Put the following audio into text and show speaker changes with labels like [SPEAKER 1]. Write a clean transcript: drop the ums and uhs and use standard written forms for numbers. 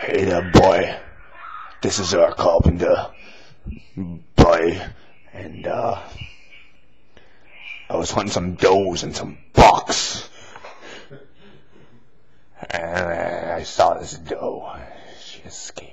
[SPEAKER 1] Hey there, boy. This is Earl Carpenter, boy, and I was hunting some does and some bucks, and I saw this doe. She escaped.